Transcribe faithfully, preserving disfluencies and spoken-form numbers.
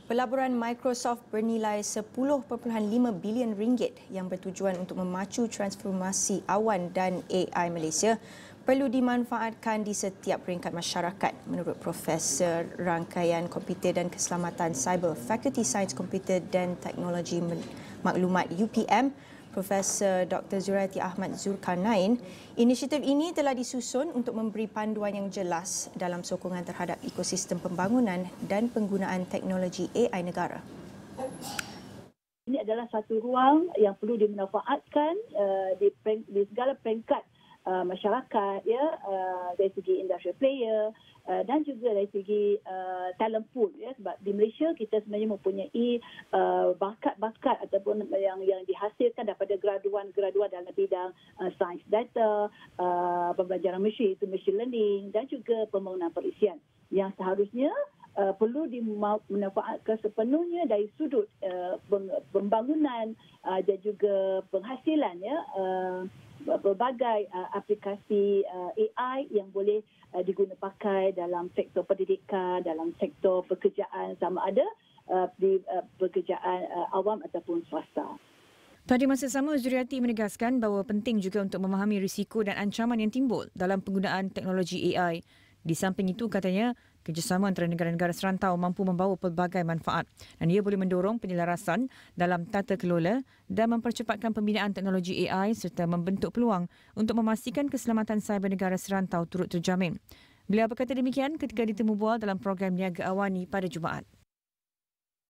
Pelaburan Microsoft bernilai sepuluh perpuluhan lima bilion ringgit yang bertujuan untuk memacu transformasi awan dan A I Malaysia perlu dimanfaatkan di setiap peringkat masyarakat, menurut Profesor Rangkaian Komputer dan Keselamatan Cyber Fakulti Sains Komputer dan Teknologi Maklumat U P M, Profesor Doktor Zuraiti Ahmad Zulkarnain. Inisiatif ini telah disusun untuk memberi panduan yang jelas dalam sokongan terhadap ekosistem pembangunan dan penggunaan teknologi A I negara. Ini adalah satu ruang yang perlu dimanfaatkan uh, di, di segala peringkat uh, masyarakat, ya, uh, dari segi industrial player uh, dan juga dari segi uh, talent pool, ya, sebab di Malaysia kita sebenarnya mempunyai uh, bakat-bakat ataupun yang yang dihasilkan daripada graduan-graduan dalam bidang uh, sains data, uh, pembelajaran mesin, itu machine learning dan juga pembangunan perisian yang seharusnya Uh, perlu dimanfaatkan sepenuhnya dari sudut uh, pembangunan uh, dan juga penghasilan, ya, uh, berbagai uh, aplikasi uh, A I yang boleh uh, diguna pakai dalam sektor pendidikan, dalam sektor pekerjaan, sama ada uh, di uh, pekerjaan uh, awam ataupun swasta. Pada masa sama, Zuriati menegaskan bahawa penting juga untuk memahami risiko dan ancaman yang timbul dalam penggunaan teknologi A I. Di samping itu, katanya, kerjasama antara negara-negara serantau mampu membawa pelbagai manfaat dan ia boleh mendorong penyelarasan dalam tata kelola dan mempercepatkan pembinaan teknologi A I serta membentuk peluang untuk memastikan keselamatan cyber negara serantau turut terjamin. Beliau berkata demikian ketika ditemu bual dalam program Niaga Awani pada Jumaat.